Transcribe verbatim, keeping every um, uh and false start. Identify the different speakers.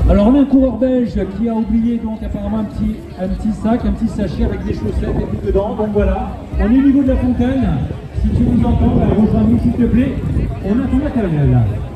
Speaker 1: Alors on a un coureur belge qui a oublié donc apparemment un petit, un petit sac, un petit sachet avec des chaussettes et tout dedans. Donc voilà, on est au niveau de la fontaine. Si tu nous entends, bah, rejoins-nous s'il te plaît. On a ton matériel là.